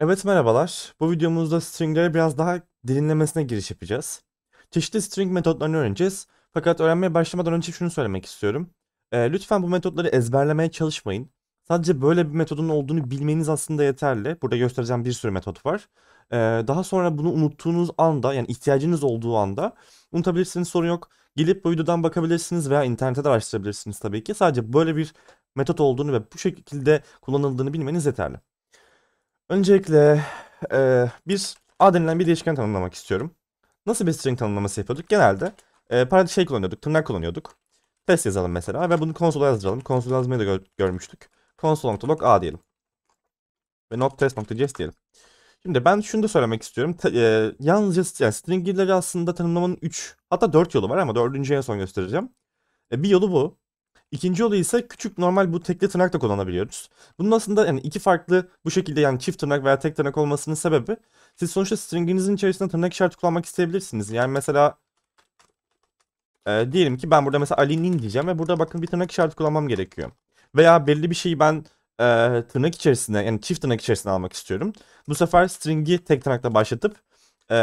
Evet merhabalar. Bu videomuzda stringleri biraz daha derinlemesine giriş yapacağız. Çeşitli string metotlarını öğreneceğiz. Fakat öğrenmeye başlamadan önce şunu söylemek istiyorum. Lütfen bu metotları ezberlemeye çalışmayın. Sadece böyle bir metodun olduğunu bilmeniz aslında yeterli. Burada göstereceğim bir sürü metot var. Daha sonra bunu unuttuğunuz anda, yani ihtiyacınız olduğu anda unutabilirsiniz, sorun yok. Gelip bu videodan bakabilirsiniz veya internette de araştırabilirsiniz tabii ki. Sadece böyle bir metot olduğunu ve bu şekilde kullanıldığını bilmeniz yeterli. Öncelikle bir A denilen bir değişken tanımlamak istiyorum. Nasıl bir string tanımlaması yapıyorduk? Genelde kullanıyorduk, tırnak kullanıyorduk. Test yazalım mesela ve bunu konsola yazdıralım. Konsola yazmayı da görmüştük. Console.log A diyelim. Ve .test.js diyelim. Şimdi ben şunu da söylemek istiyorum. Yalnızca yani stringleri aslında tanımlamanın 3 hatta 4 yolu var ama 4.'ü en son göstereceğim. Bir yolu bu. İkinci yolu ise küçük normal bu tekli tırnak da kullanabiliyoruz. Bunun aslında yani iki farklı bu şekilde yani çift tırnak veya tek tırnak olmasının sebebi siz sonuçta stringinizin içerisinde tırnak işareti kullanmak isteyebilirsiniz. Yani mesela diyelim ki ben burada mesela Ali'nin diyeceğim ve burada bakın bir tırnak işareti kullanmam gerekiyor. Veya belli bir şeyi ben tırnak içerisinde yani çift tırnak içerisinde almak istiyorum. Bu sefer stringi tek tırnakla başlatıp e,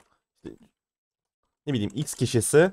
ne bileyim X kişisi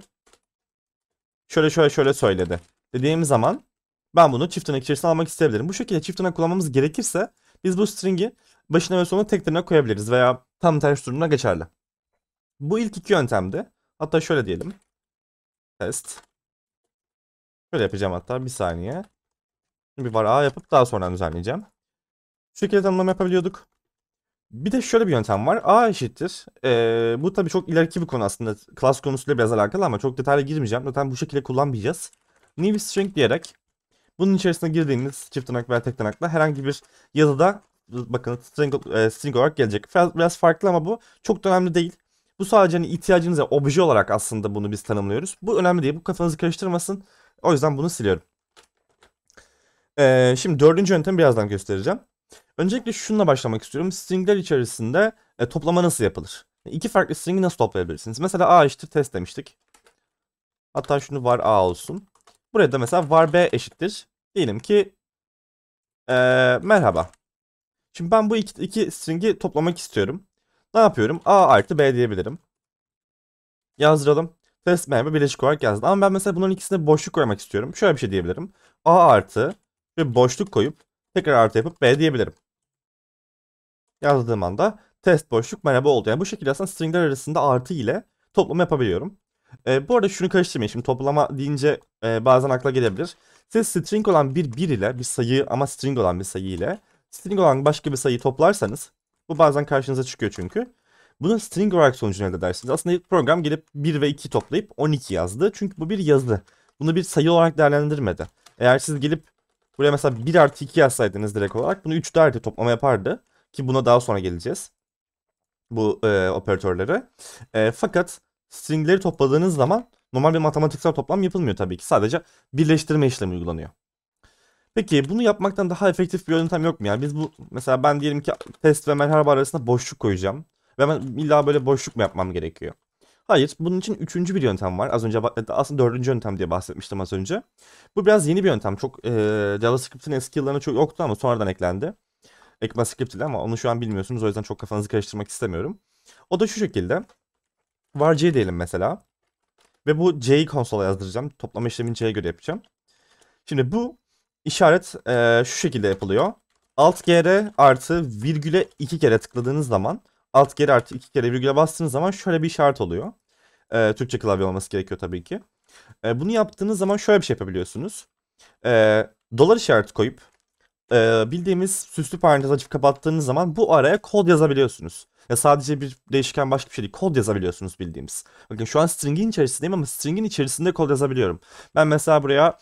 şöyle söyledi dediğim zaman ben bunu çift tırnak içerisine almak isteyebilirim. Bu şekilde çift tırnak kullanmamız gerekirse biz bu string'i başına ve sonuna tek tırnak koyabiliriz veya tam tersi durumda geçerli. Bu ilk iki yöntemde. Hatta şöyle diyelim. Test. Şöyle yapacağım hatta bir saniye. Bir var A yapıp daha sonra düzenleyeceğim. Şu şekilde tanımlama yapabiliyorduk. Bir de şöyle bir yöntem var. A eşittir. Bu tabii çok ileriki bir konu aslında. Class konusuyla biraz alakalı ama çok detaylı girmeyeceğim. Zaten bu şekilde kullanmayacağız. New string diyerek bunun içerisine girdiğiniz çift tırnak veya tek tırnakla herhangi bir yazıda bakın string olarak gelecek. Biraz farklı ama bu çok da önemli değil. Bu sadece hani ihtiyacınıza obje olarak aslında bunu biz tanımlıyoruz. Bu önemli değil. Bu kafanızı karıştırmasın. O yüzden bunu siliyorum. Şimdi dördüncü yöntemi birazdan göstereceğim. Öncelikle şununla başlamak istiyorum. Stringler içerisinde toplama nasıl yapılır? İki farklı string'i nasıl toplayabilirsiniz? Mesela A eşittir test demiştik. Hatta şunu var A olsun. Buraya da mesela var B eşittir. Diyelim ki merhaba. Şimdi ben bu iki string'i toplamak istiyorum. Ne yapıyorum? A artı B diyebilirim. Yazdıralım. Test merhaba birleşik olarak yazdım. Ama ben mesela bunların ikisine boşluk koymak istiyorum. Şöyle bir şey diyebilirim. A artı bir boşluk koyup tekrar artı yapıp B diyebilirim. Yazdığım anda test boşluk merhaba oldu. Yani bu şekilde aslında stringler arasında artı ile toplama yapabiliyorum. Bu arada şunu karıştırmayın. Şimdi toplama deyince bazen akla gelebilir. Siz string olan bir ile bir sayı ama string olan bir sayı ile string olan başka bir sayıyı toplarsanız bu bazen karşınıza çıkıyor çünkü. Bunun string olarak sonucunu elde edersiniz. Aslında program gelip 1 ve 2 toplayıp 12 yazdı. Çünkü bu bir yazı. Bunu bir sayı olarak değerlendirmedi. Eğer siz gelip buraya mesela 1 artı 2 yazsaydınız direkt olarak bunu 3 derdi toplama yapardı. Ki buna daha sonra geleceğiz. Bu operatörlere. Fakat stringleri topladığınız zaman normal bir matematiksel toplam yapılmıyor tabii ki. Sadece birleştirme işlemi uygulanıyor. Peki bunu yapmaktan daha efektif bir yöntem yok mu? Yani biz bu mesela ben diyelim ki test ve merhaba arasında boşluk koyacağım. Ve ben illa böyle boşluk mu yapmam gerekiyor? Hayır. Bunun için üçüncü bir yöntem var. Az önce aslında dördüncü yöntem diye bahsetmiştim az önce. Bu biraz yeni bir yöntem. Çok JavaScript'in eski yıllarında çok yoktu ama sonradan eklendi. ECMAScript ile ama onu şu an bilmiyorsunuz. O yüzden çok kafanızı karıştırmak istemiyorum. O da şu şekilde. Var C diyelim mesela. Ve bu C'yi konsola yazdıracağım. Toplama işlemini C'ye göre yapacağım. Şimdi bu işaret şu şekilde yapılıyor. Alt GR artı virgüle 2 kere tıkladığınız zaman alt GR artı 2 kere virgüle bastığınız zaman şöyle bir işaret oluyor. Türkçe klavye olması gerekiyor tabii ki. Bunu yaptığınız zaman şöyle bir şey yapabiliyorsunuz. Dolar işareti koyup bildiğimiz süslü parantez açıp kapattığınız zaman bu araya kod yazabiliyorsunuz. Ya sadece bir değişken başka bir şey değil. Kod yazabiliyorsunuz bildiğimiz. Bakın şu an string'in içerisindeyim ama string'in içerisinde kod yazabiliyorum. Ben mesela buraya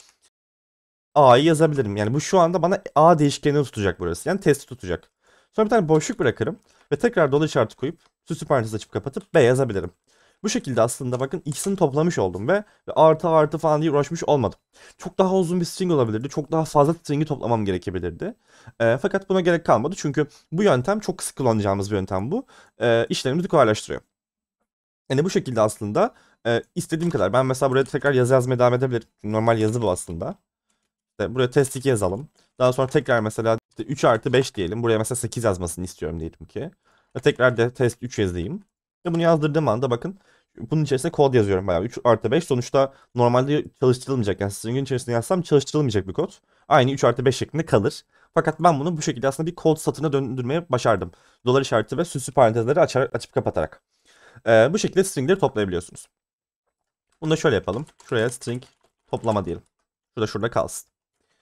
A'yı yazabilirim. Yani bu şu anda bana A değişkenini tutacak burası. Yani testi tutacak. Sonra bir tane boşluk bırakırım. Ve tekrar dolu işareti koyup süslü parantez açıp kapatıp B yazabilirim. Bu şekilde aslında bakın ikisini toplamış oldum ve artı artı falan diye uğraşmış olmadım. Çok daha uzun bir string olabilirdi. Çok daha fazla string'i toplamam gerekebilirdi. Fakat buna gerek kalmadı. Çünkü bu yöntem çok sık kullanacağımız bir yöntem bu. İşlerimizi kolaylaştırıyor. Yani bu şekilde aslında istediğim kadar. Ben mesela buraya tekrar yazı yazmaya devam edebilirim. Normal yazı bu aslında. İşte buraya test 2 yazalım. Daha sonra tekrar mesela İşte 3 artı 5 diyelim. Buraya mesela 8 yazmasını istiyorum diyelim ki. Ve tekrar de test 3 yazayım. Ve bunu yazdırdığım anda bakın bunun içerisine kod yazıyorum bayağı. 3 artı 5 sonuçta normalde çalıştırılmayacak. Yani string'in içerisine yazsam çalıştırılmayacak bir kod. Aynı 3 artı 5 şeklinde kalır. Fakat ben bunu bu şekilde aslında bir kod satırına döndürmeye başardım. Dolar işareti ve süslü parantezleri açıp kapatarak. Bu şekilde stringleri toplayabiliyorsunuz. Bunu da şöyle yapalım. Şuraya string toplama diyelim. Şurada kalsın.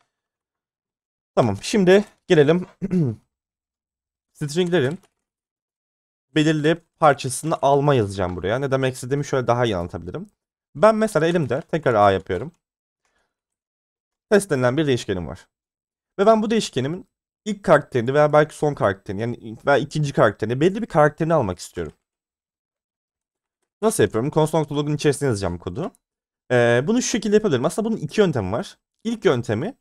Tamam. Şimdi gelelim stringlerin belirli parçasını alma yazacağım buraya. Ne demek istediğimi şöyle daha iyi anlatabilirim. Ben mesela elimde tekrar A yapıyorum. Test denilen bir değişkenim var. Ve ben bu değişkenimin ilk karakterini veya belki son karakterini yani veya ikinci karakterini belli bir karakterini almak istiyorum. Nasıl yapıyorum? Console.log'un içerisine yazacağım bu kodu. Bunu şu şekilde yapabilirim. Aslında bunun iki yöntemi var. İlk yöntemi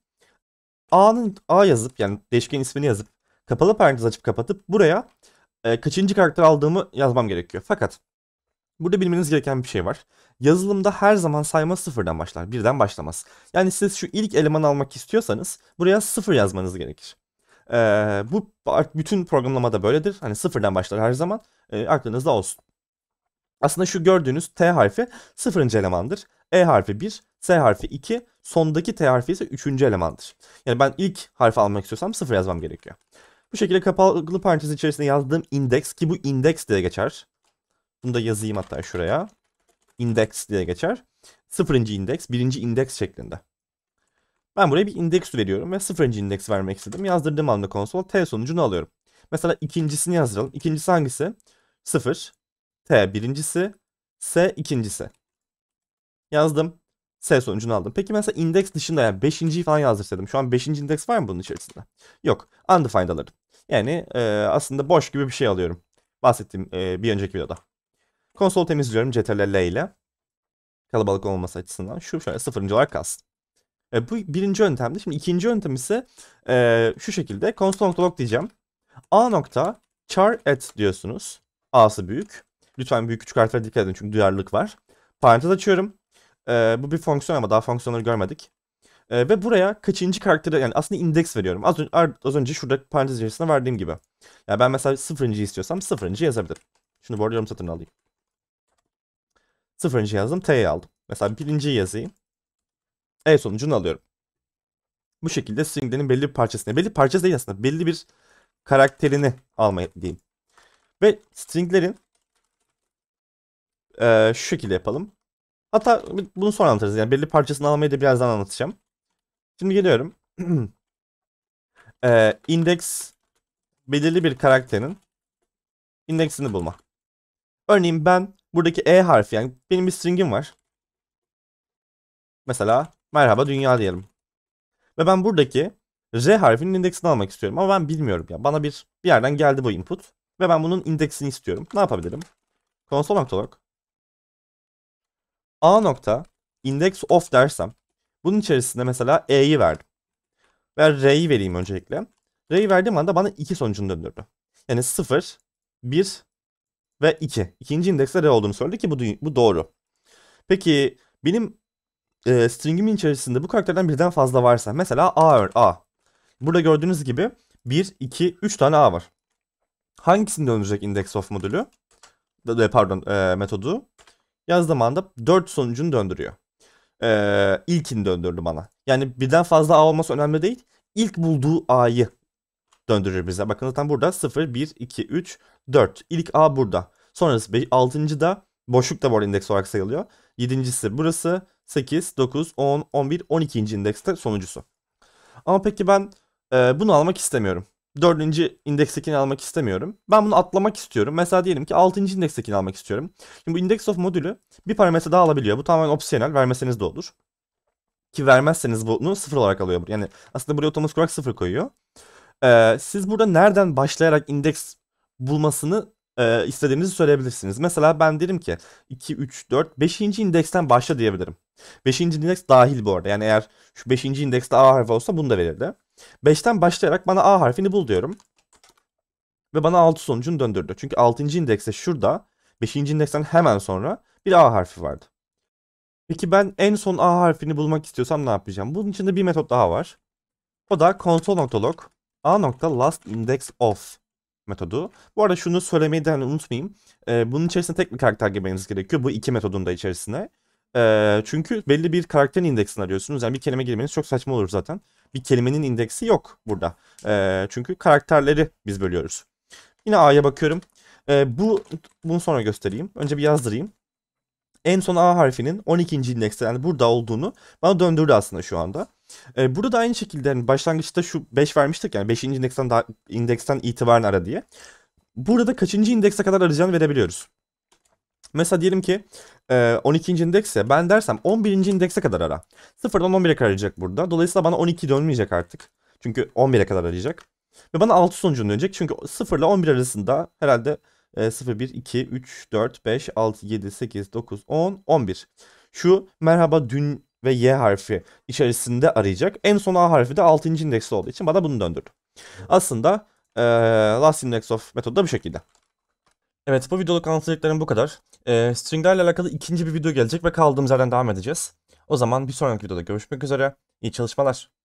A yazıp yani değişkenin ismini yazıp kapalı parantez açıp kapatıp buraya kaçıncı karakter aldığımı yazmam gerekiyor. Fakat burada bilmeniz gereken bir şey var. Yazılımda her zaman sayma sıfırdan başlar. Birden başlamaz. Yani siz şu ilk elemanı almak istiyorsanız buraya sıfır yazmanız gerekir. Bu bütün programlamada böyledir. Hani sıfırdan başlar her zaman. Aklınızda olsun. Aslında şu gördüğünüz T harfi sıfırıncı elemandır. E harfi 1, S harfi 2, sondaki T harfi ise üçüncü elemandır. Yani ben ilk harfi almak istiyorsam sıfır yazmam gerekiyor. Bu şekilde kapalı parantez içerisinde yazdığım index ki bu index diye geçer. Bunu da yazayım hatta şuraya. Index diye geçer. Sıfırıncı indeks, birinci indeks şeklinde. Ben buraya bir indeks veriyorum ve sıfırıncı indeks vermek istedim. Yazdırdığım anda konsol T sonucunu alıyorum. Mesela ikincisini yazdıralım. İkincisi hangisi? 0. T birincisi. S ikincisi. Yazdım. S sonucunu aldım. Peki mesela indeks dışında yani 5.yi falan yazdırsaydım. Şu an 5. indeks var mı bunun içerisinde? Yok. Undefined alırım. Yani aslında boş gibi bir şey alıyorum. Bahsettiğim bir önceki videoda. Konsol temizliyorum CTRL-L ile. Kalabalık olması açısından. Şu şöyle sıfırıncı olarak kalsın. Bu birinci yöntemdi. Şimdi ikinci yöntem ise şu şekilde console.log diyeceğim. A nokta char at diyorsunuz. A'sı büyük. Lütfen büyük küçük harflere dikkat edin çünkü duyarlılık var. Parantez açıyorum. Bu bir fonksiyon ama daha fonksiyonları görmedik. Ve buraya kaçıncı karakteri yani aslında indeks veriyorum. Az önce şurada parantez içerisinde verdiğim gibi. Yani ben mesela sıfırıncı istiyorsam sıfırıncı yazabilirim. Şunu bu arada yorum satırını alayım. Sıfırıncı yazdım, T'yi aldım. Mesela birinciyi yazayım. E sonucunu alıyorum. Bu şekilde stringlerin belli bir parçasını, belli bir parçası değil aslında, belli bir karakterini almayı diyeyim. Ve stringlerin şu şekilde yapalım. Hatta bunu sonra anlatırız. Yani belli parçasını almayı da birazdan anlatacağım. Şimdi geliyorum. Index belirli bir karakterin indeksini bulma. Örneğin ben buradaki E harfi yani benim bir stringim var. Mesela merhaba dünya diyelim. Ve ben buradaki R harfinin indeksini almak istiyorum ama ben bilmiyorum ya. Bana bir yerden geldi bu input ve ben bunun indeksini istiyorum. Ne yapabilirim? Console.log A nokta index of dersem bunun içerisinde mesela E'yi verdim. Ve R'yi vereyim öncelikle. R'yi verdiğim anda bana iki sonucunu döndürdü. Yani 0, 1 ve 2. İkinci indekste R olduğunu söyledi ki bu doğru. Peki benim stringimin içerisinde bu karakterden birden fazla varsa mesela A. Burada gördüğünüz gibi 1, 2, 3 tane A var. Hangisini döndürecek index of modülü? Pardon metodu. Yazdığım anda 4 sonucunu döndürüyor. İlkini döndürdü bana. Yani birden fazla A olması önemli değil. İlk bulduğu A'yı döndürür bize. Bakın zaten burada 0, 1, 2, 3, 4. İlk A burada. Sonrası 6. da boşluk da bu arada indeks olarak sayılıyor. 7.si burası. 8, 9, 10, 11, 12. indekste sonuncusu. Ama peki ben bunu almak istemiyorum. 4. indekstekini almak istemiyorum. Ben bunu atlamak istiyorum. Mesela diyelim ki 6. indekstekini almak istiyorum. Şimdi bu index of modülü bir parametre daha alabiliyor. Bu tamamen opsiyonel. Vermeseniz de olur. Ki vermezseniz bunu 0 olarak alıyor. Yani aslında buraya otomatik olarak 0 koyuyor. Siz burada nereden başlayarak indeks bulmasını istediğinizi söyleyebilirsiniz. Mesela ben derim ki 2, 3, 4, 5. indeksten başla diyebilirim. 5. indeks dahil bu arada. Yani eğer şu 5. indekste A harfi olsa bunu da verirdi. 5'ten başlayarak bana A harfini bul diyorum. Ve bana 6 sonucunu döndürdü. Çünkü 6. indekste şurada 5. indeksten hemen sonra bir A harfi vardı. Peki ben en son A harfini bulmak istiyorsam ne yapacağım? Bunun için de bir metot daha var. O da console.log A nokta last index of metodu. Bu arada şunu söylemeyi de unutmayayım. Bunun içerisine tek bir karakter girmeniz gerekiyor. Bu iki metodun da içerisine. Çünkü belli bir karakterin indeksini arıyorsunuz. Yani bir kelime girmeniz çok saçma olur zaten. Bir kelimenin indeksi yok burada. Çünkü karakterleri biz bölüyoruz. Yine A'ya bakıyorum. Bunu sonra göstereyim. Önce bir yazdırayım. En son A harfinin 12. indekste, yani burada olduğunu bana döndürdü aslında şu anda. Burada da aynı şekilde yani başlangıçta şu 5 vermiştik, yani 5. indeksten itibaren ara diye. Burada kaçıncı indekse kadar arayacağını verebiliyoruz. Mesela diyelim ki 12. indekse ben dersem 11. indekse kadar ara. 0'dan 11'e kadar arayacak burada. Dolayısıyla bana 12 dönmeyecek artık. Çünkü 11'e kadar arayacak. Ve bana 6 sonucunu dönecek. Çünkü 0 ile 11 arasında herhalde 0, 1, 2, 3, 4, 5, 6, 7, 8, 9, 10, 11. Şu merhaba dün ve Y harfi içerisinde arayacak. En son A harfi de 6. indekste olduğu için bana bunu döndürdü. Aslında last index of metodu da bu şekilde. Evet, bu videoluk anlatacaklarım bu kadar. Stringlerle alakalı ikinci bir video gelecek ve kaldığımız yerden devam edeceğiz. O zaman bir sonraki videoda görüşmek üzere. İyi çalışmalar.